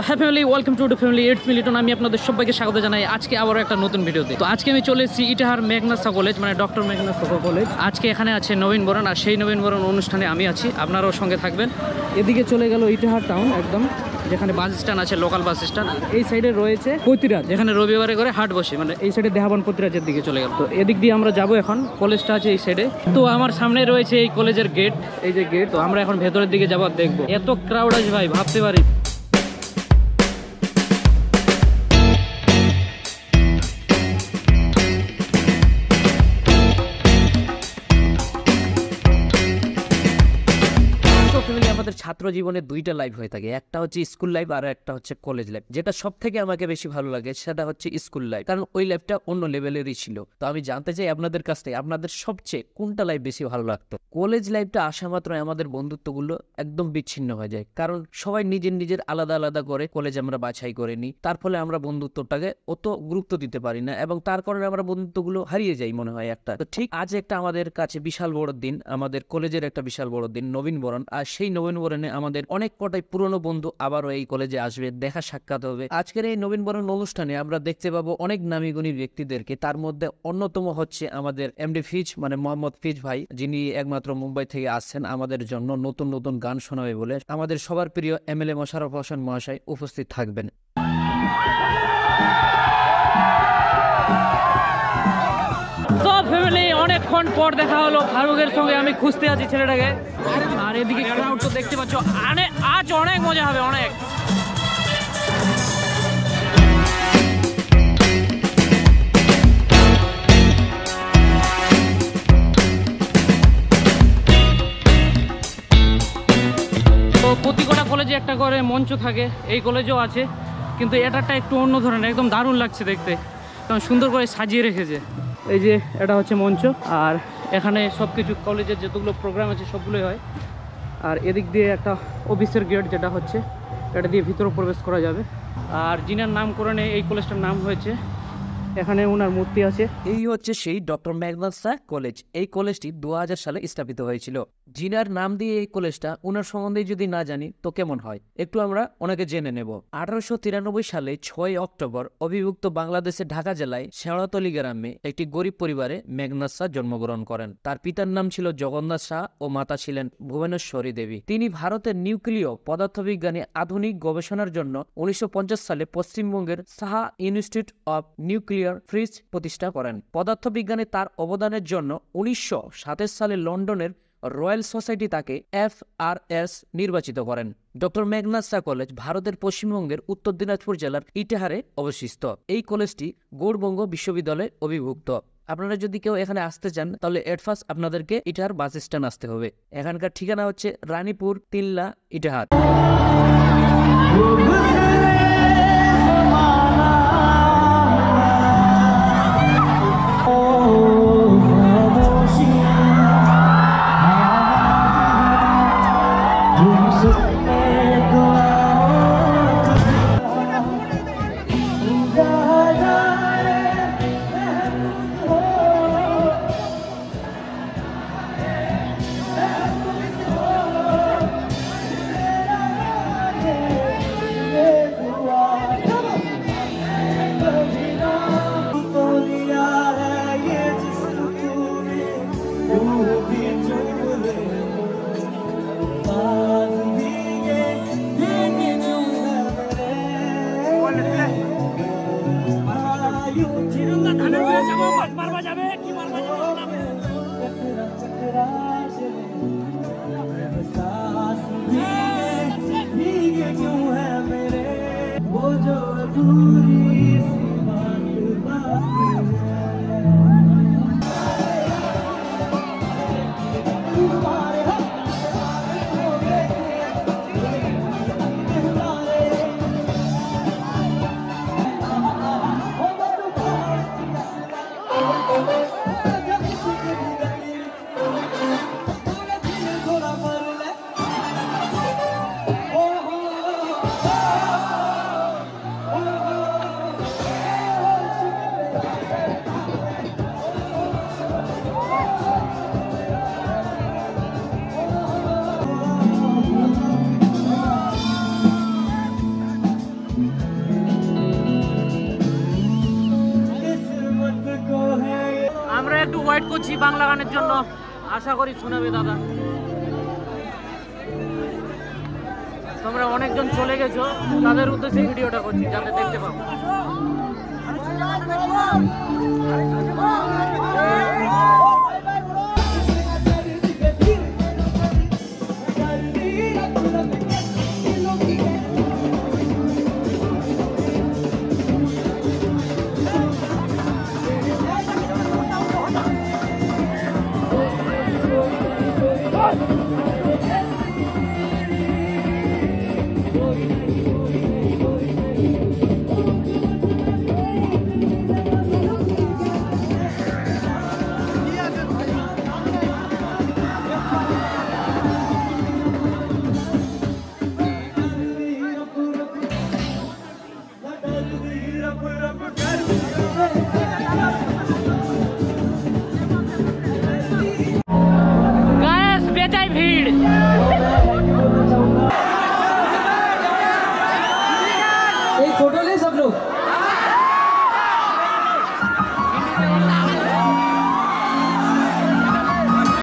হ্যাঁ family, welcome to the family. It's me Liton. আমি আপনাদের সবাইকে স্বাগত জানাই আজকে আবারও একটা নতুন ভিডিওতে। তো আজকে আমি চলে এসেছি ইটাহার মেঘনাসা কলেজ, মানে ডক্টর মেঘনাসা কলেজ। আজকে এখানে আছে নবীনবরণ, আর সেই নবীনবরণ অনুষ্ঠানে আমি আছি, আপনারাও সঙ্গে থাকবেন। এদিকে চলে গেল ইটাহার টাউন একদম, যেখানে বাস স্ট্যান্ড আছে, লোকাল বাস স্ট্যান্ড। এই সাইডে রয়েছে পৈতিরাজ, যেখানে রবিবারে করে হাট বসে, মানে এই সাইডে দেহাবন পৈতিরাজের দিকে চলে গেল। তো এদিক দিয়ে আমরা যাবো এখন, কলেজটা আছে এই সাইডে। তো আমার সামনে রয়েছে এই কলেজের গেট, এই যে গেট। তো আমরা এখন ভেতরের দিকে যাবো, দেখবো। এত ক্রাউড আছে ভাই, ভাবতে পারি। আমাদের ছাত্র জীবনে দুইটা লাইফ হয়ে থাকে, একটা হচ্ছে স্কুল লাইফ আর একটা হচ্ছে কলেজ লাইফ। যেটা সব থেকে আমাকে বেশি ভালো লাগে সেটা হচ্ছে স্কুল লাইফ, কারণ ওই লাইফটা অন্য লেভেলেরই ছিল। তো আমি জানতে চাই আপনাদের কাছ থেকে, আপনাদের সবচেয়ে কোনটা লাইফ বেশি ভালো লাগতো? কলেজ লাইফটা আসা মাত্র আমাদের বন্ধুত্বগুলো একদম বিচ্ছিন্ন হয়ে যায়, কারণ সবাই নিজের নিজের আলাদা আলাদা করে কলেজ আমরা বাছাই করে নিই। তার ফলে আমরা বন্ধুত্বটাকে অত গুরুত্ব দিতে পারি না, এবং তার কারণে আমরা বন্ধুত্বগুলো হারিয়ে যাই মনে হয় একটা। তো ঠিক আজ একটা আমাদের কাছে বিশাল বড় দিন, আমাদের কলেজের একটা বিশাল বড় দিন, নবীনবরণ। আর সেই নবীনবরণে আমাদের অনেক কটাই পুরনো বন্ধু আবারও এই কলেজে আসবে, দেখা সাক্ষাৎ হবে। আজকের এই নবীনবরণ অনুষ্ঠানে আমরা দেখতে পাবো অনেক নামী গুণী ব্যক্তিদেরকে। তার মধ্যে অন্যতম হচ্ছে আমাদের এমডি ফিজ, মানে মোহাম্মদ ফিজ ভাই, যিনি একমাত্র মুম্বাই থেকে আসছেন আমাদের জন্য নতুন নতুন গান শোনাবে বলে। আমাদের সবার প্রিয় এমএলএ মোশাররফ হোসেন মহাশয় উপস্থিত থাকবেন। অনেকক্ষণ পর দেখা হলো ফারুকের সঙ্গে, আমি খুঁজতে আছি ছেলেটাকে। আর এদিকে ক্রাউড তো দেখতে পাচ্ছ, আজ অনেক মজা হবে, অনেক। তো প্রতি কটা কলেজে একটা করে মঞ্চ থাকে, এই কলেজেও আছে, কিন্তু এটা একটু অন্য ধরনের, একদম দারুণ লাগছে দেখতে, কারণ সুন্দর করে সাজিয়ে রেখেছে। এই যে এটা হচ্ছে মঞ্চ, আর এখানে সব কিছু কলেজের যতগুলো প্রোগ্রাম আছে সবগুলোই হয়। আর এদিক দিয়ে একটা অফিসের গেট যেটা হচ্ছে, এটা দিয়ে ভিতরে প্রবেশ করা যাবে। আর যিনার নামকরণে এই কলেজটার নাম হয়েছে, এখানে ওনার মূর্তি আছে। এই হচ্ছে সেই ডক্টর মেঘনাসা কলেজ। এই কলেজটি 2000 সালে স্থাপিত হয়েছিল। জিনার নাম দিয়ে এই কলেজটা, ওনার সম্বন্ধে যদি না জানি তো কেমন হয়, একটু আমরা ওনাকে জেনে নেব। 1893 সালে 6 অক্টোবর অবিভক্ত বাংলাদেশের ঢাকা জেলায় শেওড়াতলী গ্রামে একটি গরিব পরিবারে মেঘনাসা জন্মগ্রহণ করেন। তার পিতার নাম ছিল জগন্নাথ শাহ ও মাতা ছিলেন ভুবনেশ্বরী দেবী। তিনি ভারতের নিউক্লিয় পদার্থবিজ্ঞানে আধুনিক গবেষণার জন্য 1950 সালে পশ্চিমবঙ্গের Saha institute of nuclear physics প্রতিষ্ঠা করেন। পদার্থবিজ্ঞানে তার অবদানের জন্য 1927 সালে লন্ডনের রয়্যাল সোসাইটি তাকে FRS নির্বাচিত করেন। ডক্টর মেঘনাসা কলেজ ভারতের পশ্চিমবঙ্গের উত্তর দিনাজপুর জেলার ইটাহারে অবস্থিত। এই কলেজটি গৌড়বঙ্গ বিশ্ববিদ্যালয়ে অধিভুক্ত। আপনারা যদি কেউ এখানে আসতে চান তাহলে এট ফার্স্ট আপনাদেরকে ইটাহার বাস স্ট্যান্ড আসতে হবে। এখানকার ঠিকানা হচ্ছে রানীপুর, তিনলা, ইটাহার। বাংলা গানের জন্য আশা করি শোনাবে দাদা। তোমরা অনেকজন চলে গেছো, তাদের উদ্দেশ্যে ভিডিওটা করছি যাতে দেখতে পাবো।